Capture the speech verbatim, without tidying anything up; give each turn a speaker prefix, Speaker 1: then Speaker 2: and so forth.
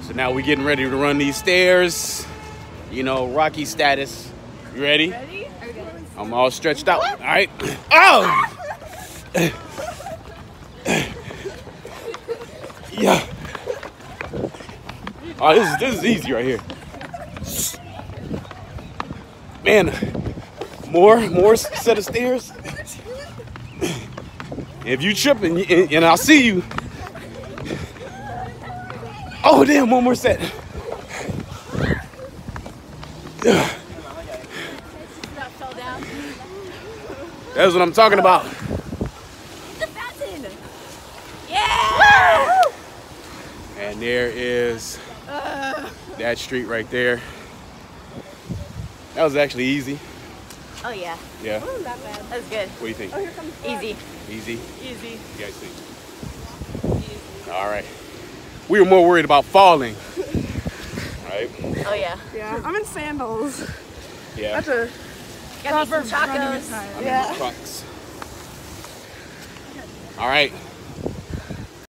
Speaker 1: So now we're getting ready to run these stairs. You know, Rocky status. You ready?
Speaker 2: Ready? Okay.
Speaker 1: I'm all stretched out. All right. Oh! Yeah. Oh, this is this is easy right here. Man, more more set of stairs. If you trip and, and I'll see you. Oh damn, one more set. That's what I'm talking about.
Speaker 2: The fountain. Yeah.
Speaker 1: And there is
Speaker 2: Uh.
Speaker 1: that street right there. That was actually easy.
Speaker 2: Oh yeah.
Speaker 1: Yeah.
Speaker 2: Ooh, not bad. That was good.
Speaker 1: What do you think?
Speaker 2: Oh, here comes Easy.
Speaker 1: Easy?
Speaker 2: Easy.
Speaker 1: You guys think? Easy. All right. We were more worried about falling. Right?
Speaker 2: Oh yeah.
Speaker 3: Yeah, I'm in sandals.
Speaker 1: Yeah.
Speaker 3: That's a
Speaker 2: Got me some tacos.
Speaker 1: I'm
Speaker 3: Yeah.
Speaker 1: in the trucks. All right.